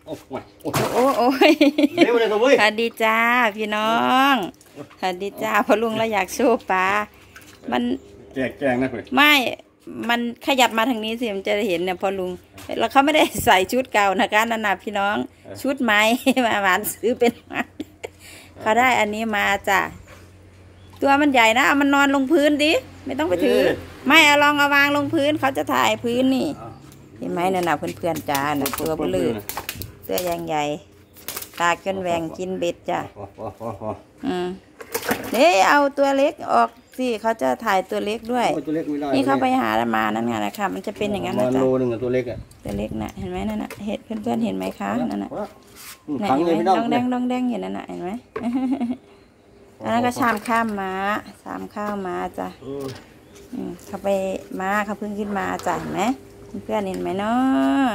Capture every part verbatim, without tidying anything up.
โอ้ยโอ้โอ้ยสวัสดีจ้าพี่น้องสวัสดีจ้าพอลุงเราอยากสู้ปลามันแจกแจงนะเพื่อนไม่มันขยับมาทางนี้สิมันจะเห็นเนี่ยพอลุงแล้วเขาไม่ได้ใส่ชุดเก่านะคะนันนาพี่น้องชุดไม้มาหวานซื้อเป็นเขาได้อันนี้มาจ้ะตัวมันใหญ่นะเอามันนอนลงพื้นดิไม่ต้องไปถือไม่เอาลองเอาวางลงพื้นเขาจะถ่ายพื้นนี่เห็นไหมนั่นน่ะเพื่อนๆจ้าน่ะตัวเบลือตัวยังใหญ่ตาจนแหวงกินเบ็ดจ้ะอืมนี่เอาตัวเล็กออกสิเขาจะถ่ายตัวเล็กด้วยนี่เขาไปหามานั่นไงนะคะมันจะเป็นอย่างนั้นนะจ๊ะโลนึงตัวเล็กอ่ะตัวเล็กน่ะเห็นไหมนั่นน่ะเห็นเพื่อนๆเห็นไหมคะนั่นน่ะเห็นไหมดองแดงดองแดงอยู่นั่นน่ะเห็นไหมอันนั้นก็ชามข้ามม้าชามข้าวม้าจ้ะเขาไปม้าเขาเพิ่งขึ้นมาจ้ะเห็นไหมเพื่อนเห็นไหมเนาะ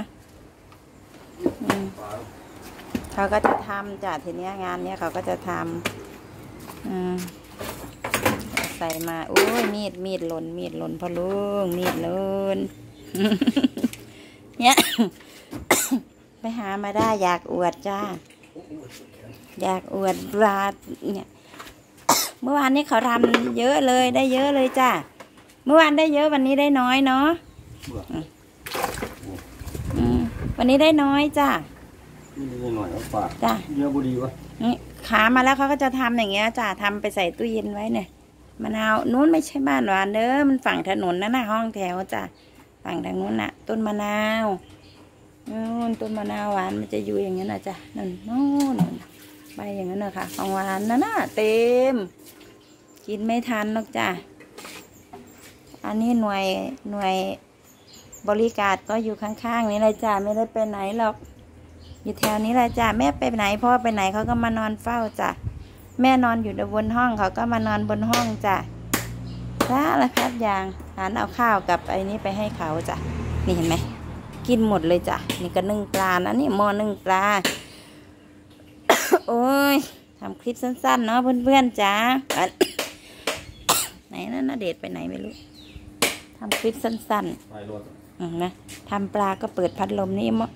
เขาก็จะทำจ้ะทีนี้งานเนี้ยเขาก็จะทำใส่มาโอ้ยมีดมีดหล่นมีดหล่นพอลุงมีดหล่นเนี่ยไปหามาได้อยากอวดจ้าอยากอวดปลาเนี่ยเมื่อวานนี้เขาทำเยอะเลยได้เยอะเลยจ้าเมื่อวานได้เยอะวันนี้ได้น้อยเนาะวันนี้ได้น้อยจ้าจ้าเยอะบุรีวะนี่ขามาแล้วเขาก็จะทำอย่างเงี้ยจ้าทำไปใส่ตู้เย็นไว้เนี่ยมะนาวนู้นไม่ใช่บ้านหวานเด้อมันฝั่งถนนนั่นน่ะห้องแถวจ้าฝั่งทางนู้นน่ะต้นมะนาวนู้นต้นมะนาวหวานมันจะอยู่อย่างนั้นนะจ้านั่นนู้นใบอย่างนั้นนะคะของหวานนั่นน่ะเต็มกินไม่ทันหรอกจ้าอันนี้หน่วยหน่วยบริการก็อยู่ข้างๆนี่เลยจ้าไม่ได้ไปไหนหรอกอยู่แถวนี้แหละจ้าแม่ไปไหนพ่อไปไหนเขาก็มานอนเฝ้าจ้าแม่นอนอยู่บนห้องเขาก็มานอนบนห้องจ้ะสารพัดอย่างหารเอาข้าวกับไอ้นี้ไปให้เขาจ้ะนี่เห็นไหมกินหมดเลยจ้ะนี่ก็นึ่งปลานะนี่หม้อนึ่งปลา โอ้ยทำคลิปสั้นๆเนาะเพื่อนๆจ้า ไหนนั่นนะเดชไปไหนไม่รู้ทำคลิปสั้นๆนะทำปลาก็เปิดพัดลมนี่มั้ง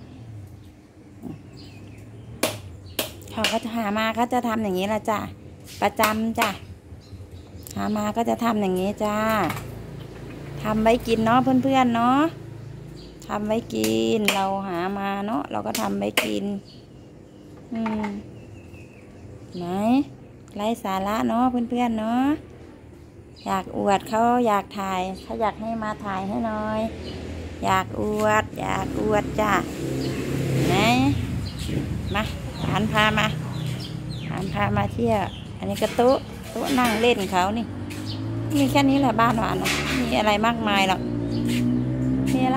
เขาก็จะหามาเขาจะทำอย่างนี้ละจ้ะประจำจ้ะหามาก็จะทำอย่างนี้จ้าทำไว้กินเนาะเพื่อนๆเนาะทำไว้กินเราหามาเนาะเราก็ทำไว้กินอืมไหนไร้สาระเนาะเพื่อนๆเนาะอยากอวดเขาอยากถ่ายเขาอยากให้มาถ่ายให้หน่อยอยากอวดอยากอวดจ้ะไหนมาหานพามาหานพามาเที่ยวอันนี้ก็โต๊ะโต๊ะนั่งเล่นเขานี่มีแค่นี้แหละบ้านหวานมีอะไรมากมายหรอกมีอะไร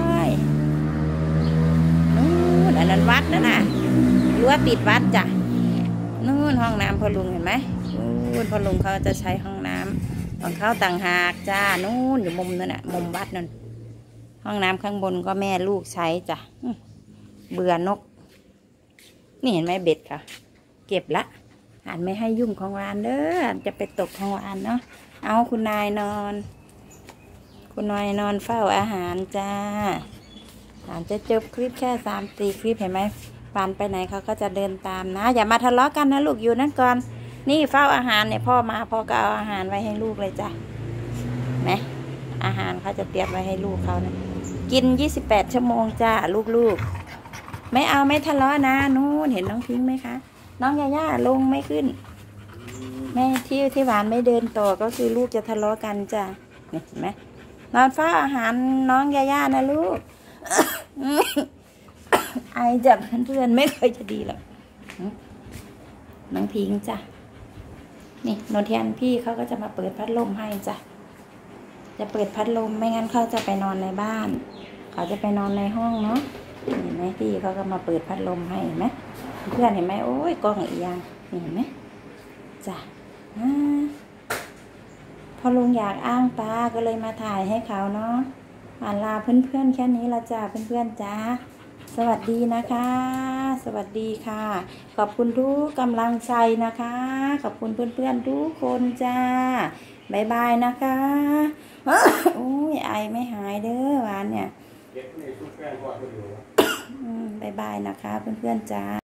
นู่นอันนั้นวัดนะน่ะรั้วติดวัดจ้ะนู่นห้องน้ำพอลุงเห็นไหมนู่นพอลุงเขาจะใช้ห้องน้ำของเขาต่างหากจ้านู่นอยู่มุมนั่นน่ะมุมวัดนั่นห้องน้ำข้างบนก็แม่ลูกใช้จ้ะเบื่อนกนี่เห็นไหมเบ็ดค่ะเก็บละอ่านไม่ให้ยุ่งของวานเด้อจะไปตกของวานเนาะเอาคุณนายนอนคุณนายนอนเฝ้าอาหารจ้าอ่านจะจบคลิปแค่สามสี่คลิปเห็นไหมวานไปไหนเขาก็จะเดินตามนะอย่ามาทะเลาะกันนะลูกอยู่นั่นก่อนนี่เฝ้าอาหารเนี่ยพ่อมาพ่อก็เอาอาหารไว้ให้ลูกเลยจ้ะนะอาหารเขาจะเตรียมไว้ให้ลูกเขานะกินยี่สิบแปดชั่วโมงจ้าลูกๆไม่เอาไม่ทะเลาะนะนู้นเห็นน้องพิงค์ไหมคะน้องยาย่าลงไม่ขึ้นแม่ที่ที่หวานไม่เดินต่อก็คือลูกจะทะเลาะกันจ้ะเห็นไหมนอนเฝ้าอาหารน้องยาย่านะลูก ไอจับเพื่อนไม่เคยจะดีหรอกน้องพิงค์จ้ะนี่โนเทียนพี่เขาก็จะมาเปิดพัดลมให้จ้ะจะเปิดพัดลมไม่งั้นเขาจะไปนอนในบ้านเขาจะไปนอนในห้องเนาะเห็นไหมพี่เขาก็มาเปิดพัดลมให้เห็นไหมเพื่อนเห็นไหมโอ้ยกล้องอีกอย่างเห็นไหมจ้ะพอลุงอยากอ้างปลาก็เลยมาถ่ายให้เขาเนาะอ่านลาเพื่อนๆแค่นี้ละจ้ะเพื่อนๆจ้าสวัสดีนะคะสวัสดีค่ะขอบคุณทุกกำลังใจนะคะขอบคุณเพื่อนๆทุกคนจ้าบ๊ายบายนะคะโอ้ยไอไม่หายเด้อหวานเนี่ยบ๊ายบายนะคะเพื่อนๆจ้า